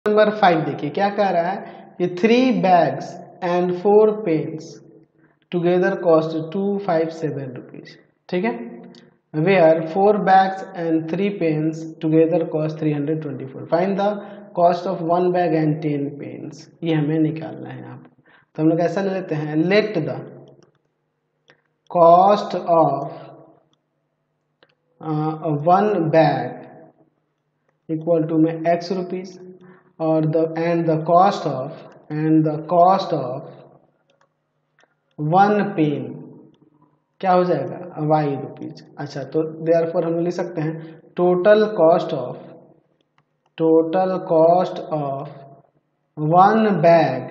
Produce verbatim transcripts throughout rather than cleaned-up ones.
Number five देखिए क्या कह रहा है कि three bags and four pens together cost two five seven rupees. ठीक है, where four bags and three pens together cost three hundred twenty four. Find the cost of one bag and ten pens. ये हमें निकालना है यहाँ पर। तो हम लोग ऐसा ले लेते हैं, let the cost of one bag equal to में एक्स रुपीज और the and the cost of and the cost of one pen क्या हो जाएगा, वाई रुपीज। अच्छा, तो देयरफॉर हम लिख सकते हैं total cost of total cost of one bag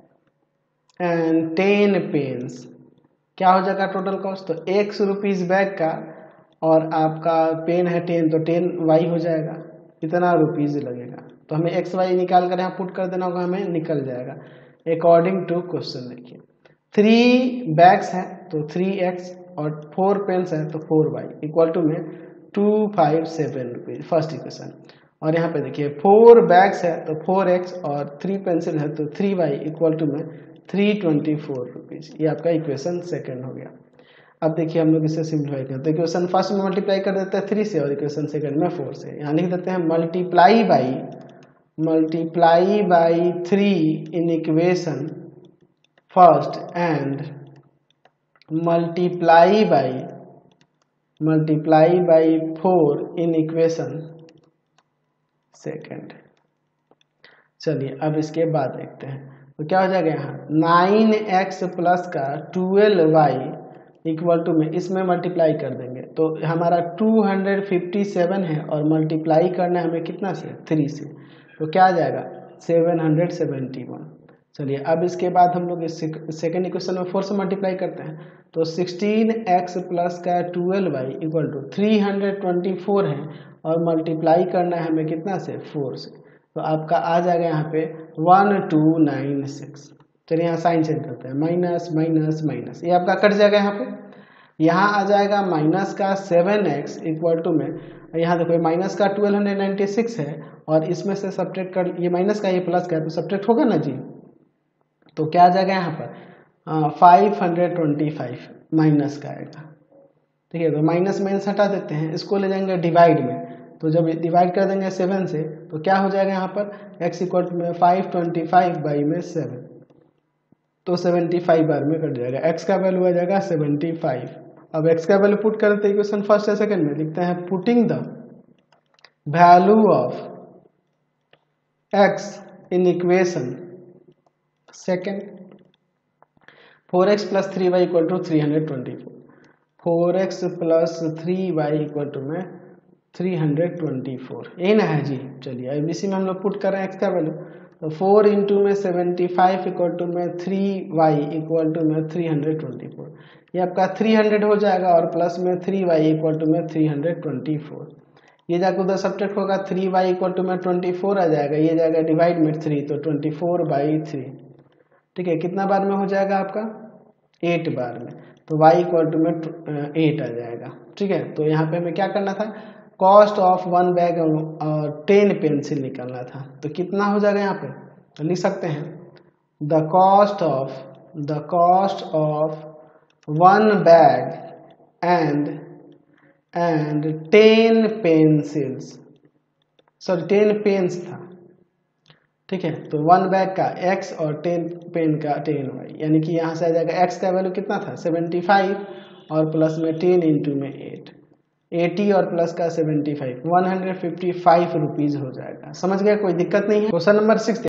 and ten pens क्या हो जाएगा टोटल कॉस्ट। तो एक्स रुपीज बैग का और आपका पेन है टेन, तो टेन वाई हो जाएगा, इतना रुपीज लगेगा। तो हमें एक्स वाई निकाल कर यहाँ पुट कर देना होगा, हमें निकल जाएगा अकॉर्डिंग टू क्वेश्चन। देखिए थ्री बैग्स हैं तो थ्री एक्स और फोर पेन्स हैं तो फोर वाई इक्वल टू में two five seven rupees first equation. और यहाँ पे देखिए फोर बैग्स है तो फोर एक्स और थ्री पेंसिल है तो थ्री वाई इक्वल टू में थ्री ट्वेंटी फोर रुपीज। ये आपका इक्वेशन सेकंड हो गया। अब देखिए हम लोग इसे सिंप्लीफाई करते हैं। तो इक्वेशन फर्स्ट में मल्टीप्लाई कर देते हैं थ्री से और इक्वेशन सेकंड में फोर से। यहाँ लिख देते हैं multiply by multiply by three in equation first and multiply by multiply by four in equation second. चलिए अब इसके बाद देखते हैं तो क्या हो जाएगा, यहाँ नाइन एक्स प्लस का ट्वेल्व वाई इक्वल टू में इसमें मल्टीप्लाई कर देंगे तो हमारा टू हंड्रेड फिफ्टी सेवन है और मल्टीप्लाई करना है हमें कितना से, थ्री से, तो क्या आ जाएगा सेवन हंड्रेड सेवेंटी वन। चलिए अब इसके बाद हम लोग इस सेकेंड इक्वेशन में फोर से मल्टीप्लाई करते हैं तो सिक्सटीन एक्स प्लस का twelve y equal to three hundred twenty four है और मल्टीप्लाई करना है हमें कितना से, फोर से, तो आपका आ जाएगा यहाँ पे वन टू नाइन सिक्स। चलिए यहाँ साइन चेंज करते हैं, माइनस माइनस माइनस, ये आपका कट जाएगा। यहाँ पे यहाँ आ जाएगा माइनस का सेवन एक्स इक्वल टू में, यहाँ देखो माइनस का ट्वेल्व हंड्रेड नाइन्टी सिक्स है और इसमें से सब्ट्रैक्ट कर, ये माइनस का ये प्लस का है तो सब्ट्रैक्ट होगा ना जी। तो क्या आ जाएगा यहाँ पर five hundred twenty five minus का आएगा। ठीक है, तो माइनस माइनस हटा देते हैं, इसको ले जाएंगे डिवाइड में, तो जब डिवाइड कर देंगे सेवन से तो क्या हो जाएगा यहाँ पर x इक्वल टू में फाइव ट्वेंटी फाइव बाई में सेवन, तो सेवेंटी फाइव बार में कट जाएगा, x का वैल्यू आ जाएगा सेवेंटी फाइव। अब x का वैल्यू पुट करते हैं इक्वेशन फर्स्ट या सेकंड में, लिखते हैं putting the value of x in equation second four x plus three y equal to three hundred twenty four, four x plus three y equal to में three hundred twenty four, यही ना है जी। चलिए अब इसी में हम लोग पुट कर रहे हैं x का वैल्यू, तो फोर इंटू में सेवेंटी फाइव इक्वल टू में थ्री वाई इक्वल टू में थ्री हंड्रेड ट्वेंटी फोर, ये आपका थ्री हंड्रेड हो जाएगा और प्लस में थ्री वाई इक्वल टू में थ्री हंड्रेड ट्वेंटी फोर, ये जाकर उधर सब्ट्रैक्ट होगा, थ्री वाई इक्वल टू में ट्वेंटी फोर आ जाएगा, ये जाएगा डिवाइड में थ्री तो ट्वेंटी फोर बाई थ्री। ठीक है, कितना बार में हो जाएगा आपका, एट बार में, तो y इक्वल टू में एट आ जाएगा। ठीक है, तो यहाँ पे हमें क्या करना था, कॉस्ट ऑफ वन बैग और टेन पेंसिल निकालना था, तो कितना हो जाएगा यहाँ पे, तो लिख सकते हैं the cost of the cost of one bag and and ten pencils, sorry ten pens था। ठीक है, तो वन बैग का x और टेन पेन का टेन वाई, यानी कि यहाँ से आ जाएगा x का वैल्यू कितना था सेवेंटी फाइव और प्लस में टेन इंटू में एट, एटी और प्लस का seventy five, one hundred fifty five rupees हो जाएगा। समझ गया, कोई दिक्कत नहीं है। Question number six